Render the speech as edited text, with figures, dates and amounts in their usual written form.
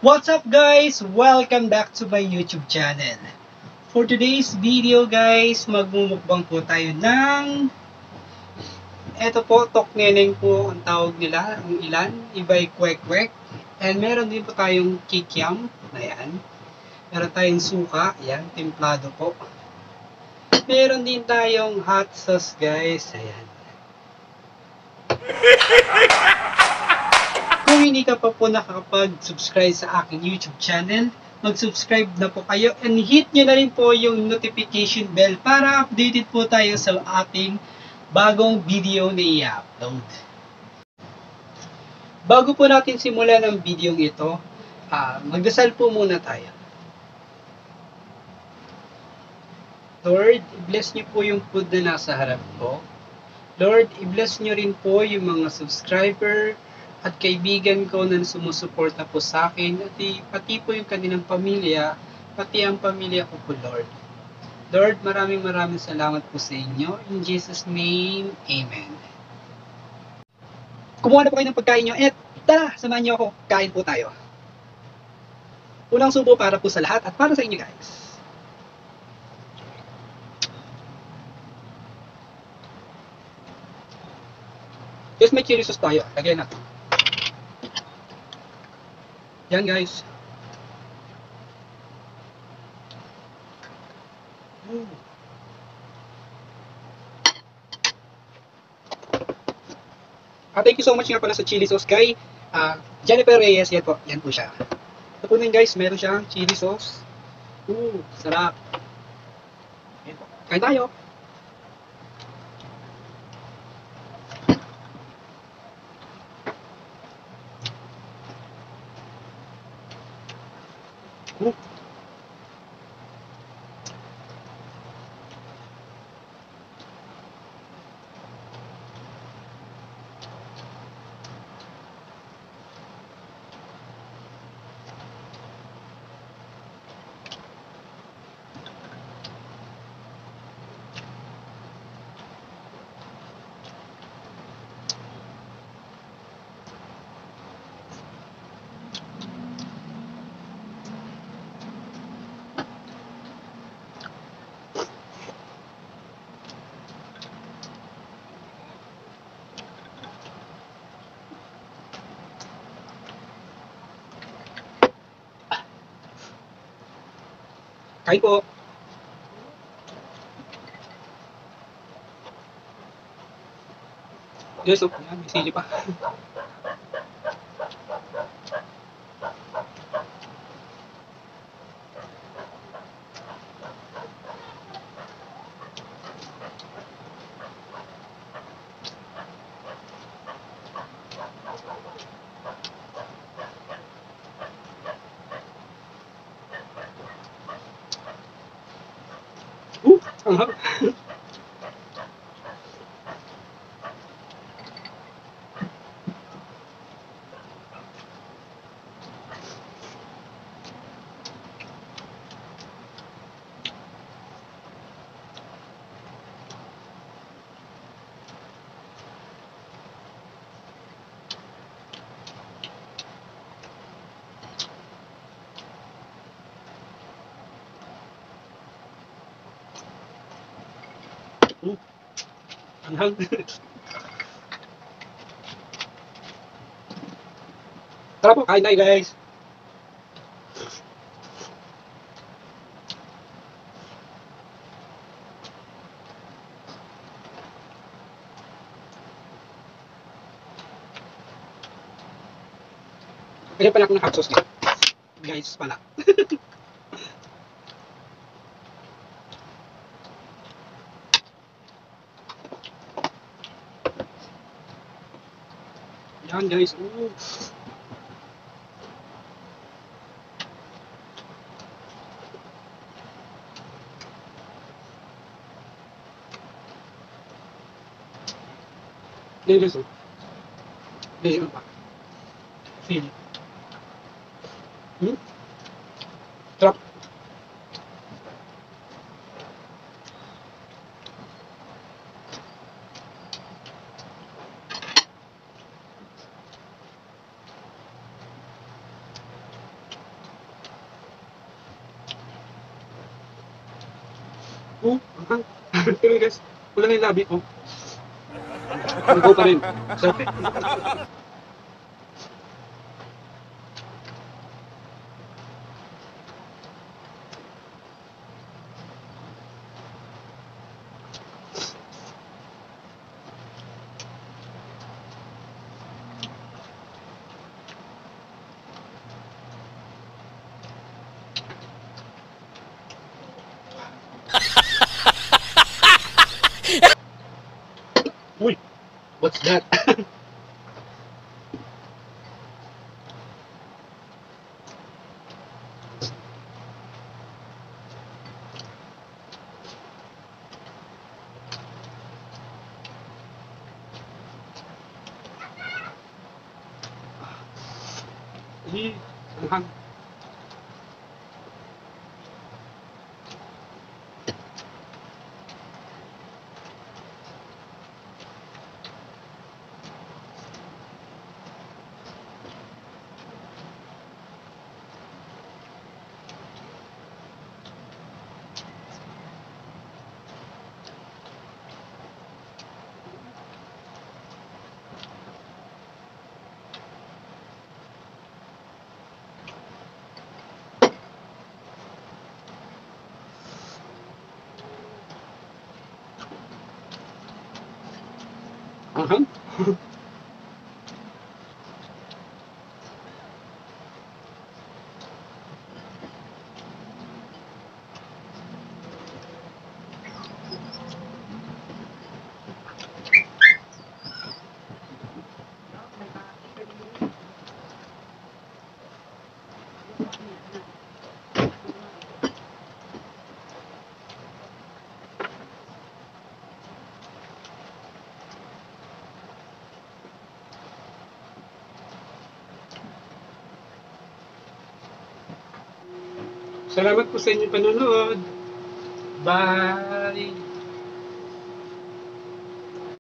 What's up guys? Welcome back to my YouTube channel. For today's video guys, magmumukbang po tayo ng eto po, tokneneng po ang tawag nila, ang ilan, iba'y kwek-kwek. And meron din po tayong kikiam, ayan. Meron tayong suka, ayan, templado po. Meron din tayong hot sauce guys, ayan. Kung hindi ka pa po nakakapag-subscribe sa aking YouTube channel, mag-subscribe na po kayo and hit nyo na rin po yung notification bell para updated po tayo sa ating bagong video na i-upload. Bago po natin simulan ang video ito, magdasal po muna tayo. Lord, i-bless nyo po yung food na nasa harap ko. Lord, i-bless nyo rin po yung mga subscriber at kaibigan ko na sumusuporta po sa akin, at pati po yung kanilang pamilya, pati ang pamilya ko po, Lord. Lord, maraming salamat po sa inyo. In Jesus' name, Amen. Kumuha na po kayo ng pagkain nyo, at tara, samahan nyo ako, kain po tayo. Unang subo para po sa lahat at para sa inyo guys. Yes, may chili sauce tayo. Lagyan natin. Yan guys. Thank you so much nga pala sa chili sauce kay Jennifer Reyes. Yan po. Yan po siya. Ito po din guys. Meron siyang chili sauce. Sarap. Yan po. Kain tayo. Kain po. Yes, yan, may sili pa. Ang harap. Anghang. Tara po, kain tayo guys. Pwede pala akong hot sauce dito. Guys pala. Yan guys. Yan guys. Yan pa. Feel. Sarap. Oh, pero guys, wala na yung labi ko. Ang go pa rin. Sarap eh. Uy, what's that? Hi, anghang. Anghang? Salamat po sa inyong panonood. Bye!